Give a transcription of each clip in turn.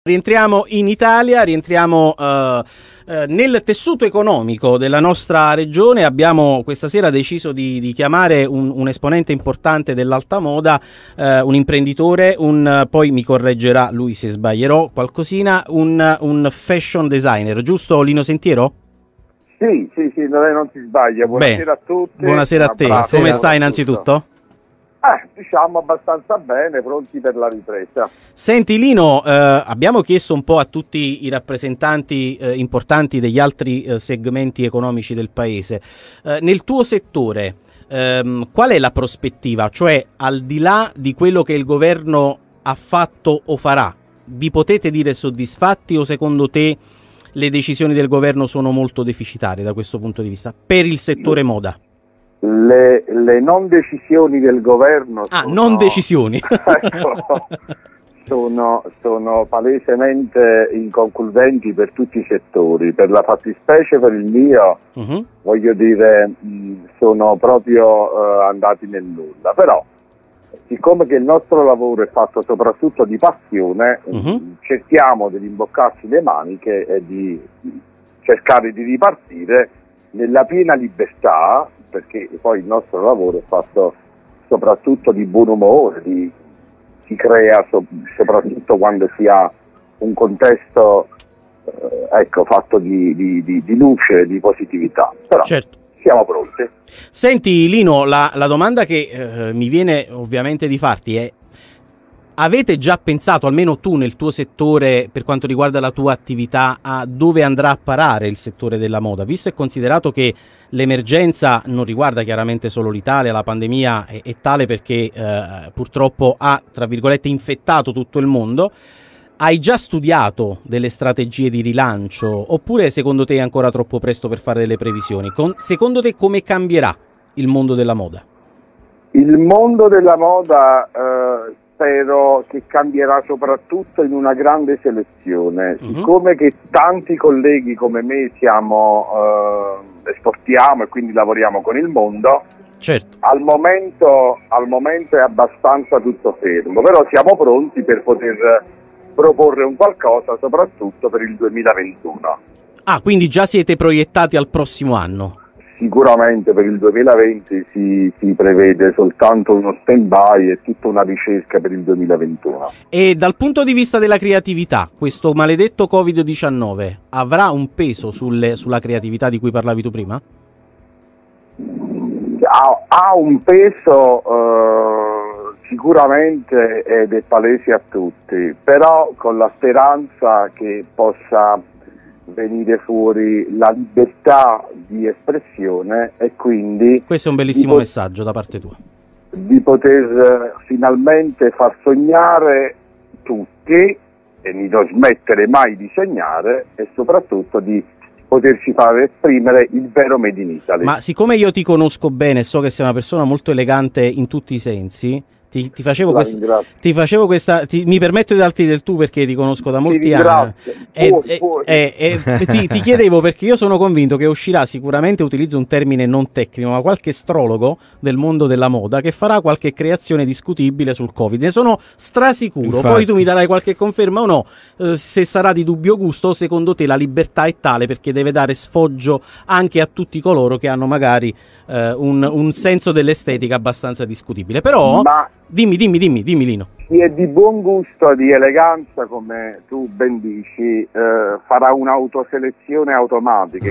Rientriamo in Italia, rientriamo nel tessuto economico della nostra regione. Abbiamo questa sera deciso di chiamare un esponente importante dell'alta moda, un imprenditore, poi mi correggerà lui se sbaglierò qualcosina, un fashion designer, giusto Lino Sentiero? Sì, non si sbaglia. Buonasera a tutti. Buonasera a te. Come stai innanzitutto? Diciamo abbastanza bene, pronti per la ripresa. Senti Lino, abbiamo chiesto un po' a tutti i rappresentanti importanti degli altri segmenti economici del paese. Nel tuo settore, qual è la prospettiva? Cioè, al di là di quello che il governo ha fatto o farà, vi potete dire soddisfatti o secondo te le decisioni del governo sono molto deficitarie da questo punto di vista per il settore moda? Le non decisioni del governo non decisioni sono palesemente inconcludenti per tutti i settori. Per la fattispecie, per il mio, voglio dire, sono proprio andati nel nulla. Però, siccome che il nostro lavoro è fatto soprattutto di passione, cerchiamo di rimboccarci le maniche e di cercare di ripartire nella piena libertà, perché poi il nostro lavoro è fatto soprattutto di buon umore, si crea soprattutto quando si ha un contesto fatto di luce, di positività. Però certo, siamo pronti. Senti Lino, la domanda che mi viene ovviamente di farti è: avete già pensato, almeno tu nel tuo settore, per quanto riguarda la tua attività, a dove andrà a parare il settore della moda? Visto e considerato che l'emergenza non riguarda chiaramente solo l'Italia, la pandemia è tale perché purtroppo ha, tra virgolette, infettato tutto il mondo, hai già studiato delle strategie di rilancio oppure secondo te è ancora troppo presto per fare delle previsioni? Secondo te come cambierà il mondo della moda? Il mondo della moda spero che cambierà soprattutto in una grande selezione. Siccome che tanti colleghi come me esportiamo e quindi lavoriamo con il mondo, certo, al momento è abbastanza tutto fermo, però siamo pronti per poter proporre un qualcosa soprattutto per il 2021. Quindi già siete proiettati al prossimo anno? Sicuramente per il 2020 si prevede soltanto uno stand-by e tutta una ricerca per il 2021. E dal punto di vista della creatività, questo maledetto Covid-19 avrà un peso sulla creatività di cui parlavi tu prima? Ha un peso sicuramente ed è palese a tutti, però con la speranza che possa venire fuori la libertà di espressione e quindi questo è un bellissimo messaggio da parte tua, di poter finalmente far sognare tutti e di non smettere mai di sognare e soprattutto di poterci fare esprimere il vero Made in Italy. Ma siccome io ti conosco bene, so che sei una persona molto elegante in tutti i sensi, ti facevo questa, mi permetto di darti del tu perché ti conosco da molti anni ti chiedevo perché io sono convinto che uscirà sicuramente, utilizzo un termine non tecnico, ma qualche astrologo del mondo della moda che farà qualche creazione discutibile sul Covid, ne sono strasicuro. Infatti. Poi tu mi darai qualche conferma o no, se sarà di dubbio gusto o secondo te la libertà è tale perché deve dare sfoggio anche a tutti coloro che hanno magari un senso dell'estetica abbastanza discutibile. Però dimmi Lino. Chi è di buon gusto, di eleganza, come tu ben dici, farà un'autoselezione automatica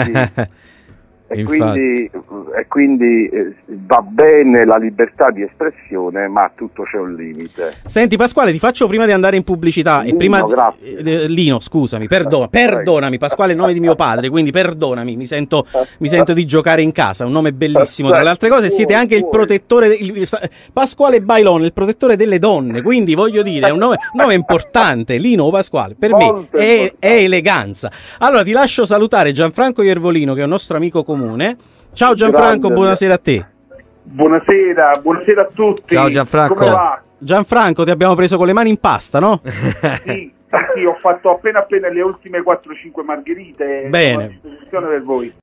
e quindi va bene la libertà di espressione, ma a tutto c'è un limite. Senti Pasquale, ti faccio prima di andare in pubblicità Lino, scusami, perdonami Pasquale è il nome di mio padre, quindi perdonami, mi sento di giocare in casa, un nome bellissimo tra le altre cose, siete anche il protettore Pasquale Bailon, il protettore delle donne, quindi voglio dire è un nome importante, Lino o Pasquale, per me è eleganza. Allora ti lascio salutare Gianfranco Iervolino che è un nostro amico comune. Ciao Gianfranco, buonasera a te. Buonasera a tutti. Ciao Gianfranco. Come va? Gianfranco, ti abbiamo preso con le mani in pasta, no? Sì, ho fatto appena le ultime 4-5 margherite. Bene. A disposizione per voi.